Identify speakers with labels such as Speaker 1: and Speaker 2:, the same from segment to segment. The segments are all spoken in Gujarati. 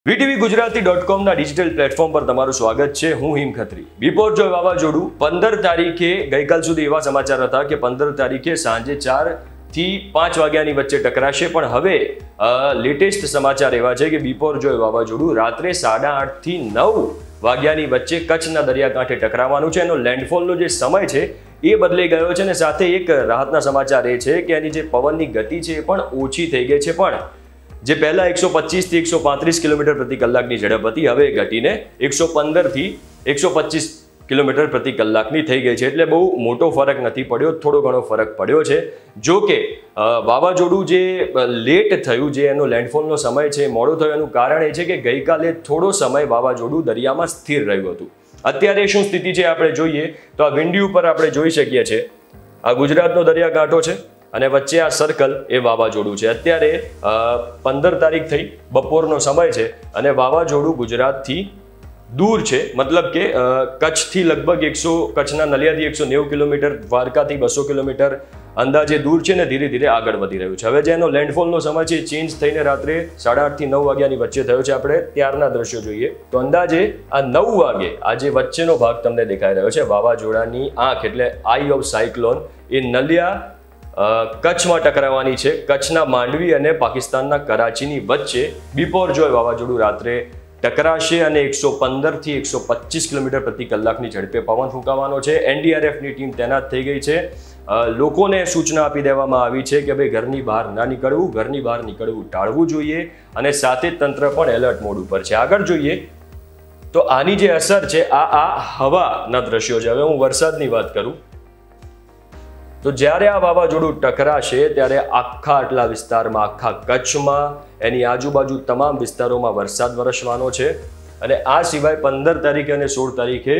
Speaker 1: વીટીવી ગુજરાતી.comના ડિજિટલ પ્લેટફોર્મ પર તમારું સ્વાગત છે। હું હિમ ખત્રી। બિપોરજોય વાવાઝોડું 15 તારીખે ગઈકાલ સુધી એવા સમાચાર હતા કે 15 તારીખે સાંજે 4 થી 5 વાગ્યાની વચ્ચે ટકરાશે, પણ હવે લેટેસ્ટ સમાચાર એવા છે કે બિપોરજોય વાવાઝોડું રાત્રે 8:30 થી 9 વાગ્યાની વચ્ચે કચ્છના દરિયાકાંઠે ટકરાવવાનું છે। એનો લેન્ડફોલનો જે સમય છે એ બદલાઈ ગયો છે, અને સાથે એક રાહતના સમાચાર એ છે કે એની જે પવનની ગતિ છે એ પણ ઓછી થઈ ગઈ છે। પણ જે પહેલા 125 થી 135 કિલોમીટર પ્રતિ કલાકની ઝડપ હતી, હવે ઘટીને 115 થી 125 કિલોમીટર પ્રતિ કલાકની થઈ ગઈ છે। એટલે બહુ મોટો ફરક નથી પડ્યો, થોડો ઘણો ફરક પડ્યો છે। જો કે વાવાઝોડું જે લેટ થયું, જે એનો લેન્ડફોલનો સમય છે મોડો થયો, એનું કારણ એ છે કે ગઈકાલે થોડો સમય વાવાઝોડું દરિયામાં સ્થિર રહ્યું હતું। અત્યારે શું સ્થિતિ છે આપણે જોઈએ તો આ વિન્ડી ઉપર આપણે જોઈ શકીએ છીએ, આ ગુજરાતનો દરિયાકાંઠો છે અને વચ્ચે આ સર્કલ એ વાવાઝોડું છે। અત્યારે 15 તારીખ થઈ, બપોરનો સમય છે અને વાવાઝોડું ગુજરાતથી દૂર છે, મતલબ કે કચ્છથી લગભગ કચ્છના નલિયાથી 190 કિલોમીટર, દ્વારકાથી 200 કિલોમીટર અંદાજે દૂર છે ને ધીરે ધીરે આગળ વધી રહ્યું છે। હવે જેનો લેન્ડફોલનો સમય છે ચેન્જ થઈને રાત્રે 8:30 થી 9 વાગ્યાની વચ્ચે થયો છે। આપણે ત્યારના દ્રશ્યો જોઈએ તો અંદાજે આ 9 વાગે આ જે વચ્ચેનો ભાગ તમને દેખાઈ રહ્યો છે, વાવાઝોડાની આંખ એટલે આઈ ઓફ સાયક્લોન, એ નલિયા કચ્છમાં ટકરાવવાની છે। કચ્છના માંડવી અને પાકિસ્તાનના કરાચીની વચ્ચે બિપોરજોય વાવાઝોડું રાત્રે ટકરાશે અને 115 થી 125 કિલોમીટર પ્રતિ કલાકની ઝડપે પવન ફૂંકાવાનો છે। એનડીઆરએફની ટીમ તૈનાત થઈ ગઈ છે। લોકોને સૂચના આપી દેવામાં આવી છે કે ભાઈ ઘરની બહાર ના નીકળવું, ઘરની બહાર નીકળવું ટાળવું જોઈએ, અને સાથે જ તંત્ર પણ એલર્ટ મોડ ઉપર છે। આગળ જોઈએ તો આની જે અસર છે આ હવાના દ્રશ્યો છે। હવે હું વરસાદની વાત કરું તો જ્યારે આ વાવાઝોડું ટકરાશે ત્યારે આટલા વિસ્તારમાં, આખા કચ્છમાં, એની આજુબાજુ તમામ વિસ્તારોમાં વરસાદ વરસવાનો છે। અને આ સિવાય 15 તારીખે અને 16 તારીખે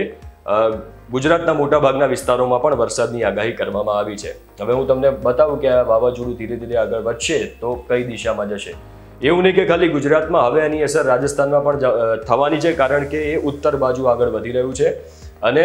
Speaker 1: ગુજરાતના મોટાભાગના વિસ્તારોમાં પણ વરસાદની આગાહી કરવામાં આવી છે। હવે હું તમને બતાવું કે આ વાવાઝોડું ધીરે ધીરે આગળ વધશે તો કઈ દિશામાં જશે। એવું નહીં કે ખાલી ગુજરાતમાં, હવે એની અસર રાજસ્થાનમાં પણ થવાની છે, કારણ કે એ ઉત્તર બાજુ આગળ વધી રહ્યું છે। અને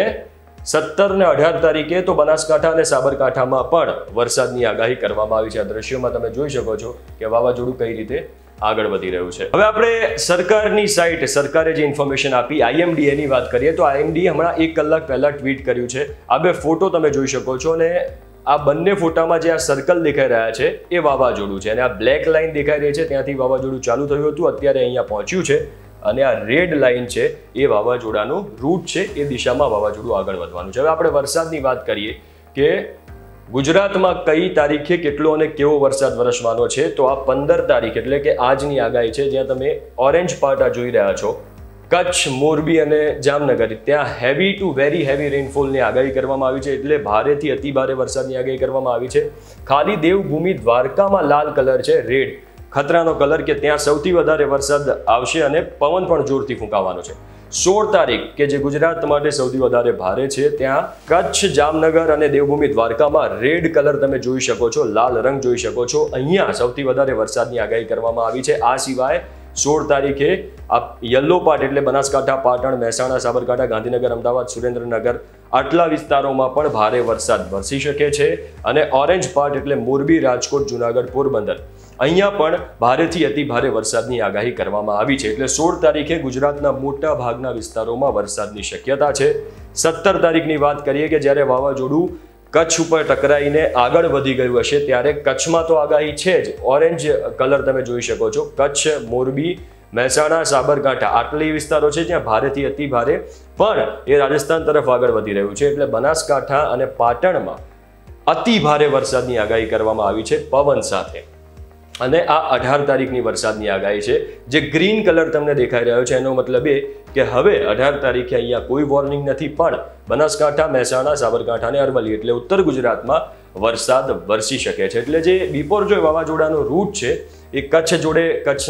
Speaker 1: 17 અને 18 તારીખે તો બનાસકાંઠા અને સાબરકાંઠામાં પણ વરસાદની આગાહી કરવામાં આવી છે। આ દ્રશ્યોમાં તમે જોઈ શકો છો કે વાવાઝોડું કઈ રીતે આગળ વધી રહ્યું છે। હવે આપણે સરકારની સાઇટ, સરકારે જે ઇન્ફોર્મેશન આપી IMDAની વાત કરીએ તો IMDA હમણાં 1 કલાક પહેલા ટ્વીટ કર્યું છે। આ બે ફોટો તમે જોઈ શકો છો, અને આ બંને ફોટામાં જે આ સર્કલ દેખાઈ રહ્યા છે એ વાવાઝોડું છે, અને આ બ્લેક લાઇન દેખાઈ રહી છે ત્યાંથી વાવાઝોડું ચાલુ થયું હતું, અત્યારે અહીંયા પહોંચ્યું છે, અને આ રેડ લાઇન છે એ વાવાઝોડાનું રૂટ છે, એ દિશામાં વાવાઝોડું આગળ વધવાનું છે। હવે આપણે વરસાદની વાત કરીએ કે ગુજરાતમાં કઈ તારીખે કેટલો અને કેવો વરસાદ વરસવાનો છે તો આ 15 તારીખ એટલે કે આજની આગાહી છે, જ્યાં તમે ઓરેન્જ પાર્ટ જોઈ રહ્યા છો, કચ્છ, મોરબી અને જામનગર, ત્યાં હેવી ટુ વેરી હેવી રેનફોલની આગાહી કરવામાં આવી છે, એટલે ભારેથી અતિ ભારે વરસાદની આગાહી કરવામાં આવી છે। ખાલી દેવભૂમિ દ્વારકામાં લાલ કલર છે, રેડ ખતરાનો કલર, કે ત્યાં સૌથી વધારે વરસાદ આવશે અને પવન પણ જોરથી ફૂંકાવાનો છે। 16 તારીખ કે જે ગુજરાત માટે સૌથી વધારે ભારે છે, ત્યાં કચ્છ, જામનગર અને દેવભૂમિ દ્વારકામાં રેડ કલર તમે જોઈ શકો છો, લાલ રંગ જોઈ શકો છો, અહીંયા સૌથી વધારે વરસાદની આગાહી કરવામાં આવી છે। આ સિવાય 16 તારીખે આ યલો પાર્ટ એટલે બનાસકાંઠા, પાટણ, મહેસાણા, સાબરકાંઠા, ગાંધીનગર, અમદાવાદ, સુરેન્દ્રનગર, આટલા વિસ્તારોમાં પણ ભારે વરસાદ વરસી શકે છે। અને ઓરેન્જ પાર્ટ એટલે મોરબી, રાજકોટ, જુનાગઢ, પોરબંદર, અહીંયા પણ ભારેથી અતિ ભારે વરસાદની આગાહી કરવામાં આવી છે। એટલે 16 તારીખે ગુજરાતના મોટા ભાગના વિસ્તારોમાં વરસાદની શક્યતા છે। 17 તારીખની વાત કરીએ કે જ્યારે વાવાઝોડું કચ્છ ઉપર ટકરાઈને આગળ વધી ગયું હશે, ત્યારે કચ્છમાં તો આગાહી છે જ, ઓરેન્જ કલર તમે જોઈ શકો છો, કચ્છ, મોરબી, મહેસાણા, સાબરકાંઠા, આટલી વિસ્તારો છે જ્યાં ભારેથી અતિ ભારે, પણ એ રાજસ્થાન તરફ આગળ વધી રહ્યું છે, એટલે બનાસકાંઠા અને પાટણમાં અતિ ભારે વરસાદની આગાહી કરવામાં આવી છે પવન સાથે। અને આ 18 તારીખની વરસાદની આગાહી છે, જે ગ્રીન કલર તમને દેખાઈ રહ્યો છે, એનો મતલબ એ કે હવે 18 તારીખે અહીંયા કોઈ વોર્નિંગ નથી, પણ બનાસકાંઠા, મહેસાણા, સાબરકાંઠા અને અરવલ્લી એટલે ઉત્તર ગુજરાતમાં વરસાદ વરસી શકે છે। એટલે જે બિપોરજોય વાવાઝોડાનો રૂટ છે એ કચ્છ જોડે,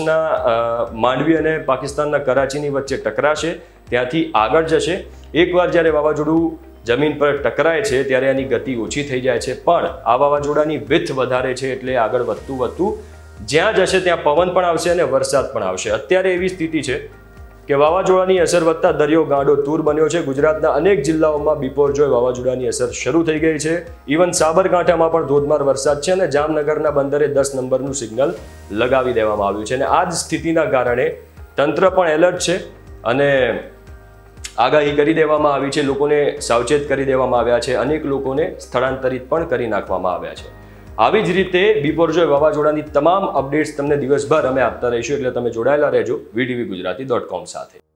Speaker 1: કચ્છના માંડવી અને પાકિસ્તાનના કરાચીની વચ્ચે ટકરાશે, ત્યાંથી આગળ જશે। એકવાર જ્યારે વાવાઝોડું જમીન પર ટકરાય છે ત્યારે એની ગતિ ઓછી થઈ જાય છે, પણ આ વાવાઝોડાની વિથ વધારે છે, એટલે આગળ વધતું જ્યાં જશે ત્યાં પવન પણ આવશે અને વરસાદ પણ આવશે। અત્યારે એવી સ્થિતિ છે કે વાવાઝોડાની અસર વધતા દરિયો ગાંડો તૂર બન્યો છે। ગુજરાતના અનેક જિલ્લાઓમાં બિપોરજોય વાવાઝોડાની અસર શરૂ થઈ ગઈ છે। ઇવન સાબરકાંઠામાં પણ ધોધમાર વરસાદ છે, અને જામનગરના બંદરે 10 નંબરનું સિગ્નલ લગાવી દેવામાં આવ્યું છે। અને આ જ સ્થિતિના કારણે તંત્ર પણ એલર્ટ છે અને આગાહી કરી દેવામાં આવી છે, લોકોને સાવચેત કરી દેવામાં આવ્યા છે, અનેક લોકોને સ્થળાંતરિત પણ કરી નાખવામાં આવ્યા છે. આવી જ રીતે બિપોરજોય વાવાઝોડાની તમામ અપડેટ્સ તમને દિવસભર અમે આપતા રહીશું, એટલે તમે જોડાયેલા રહેજો VTV Gujarati.com સાથે.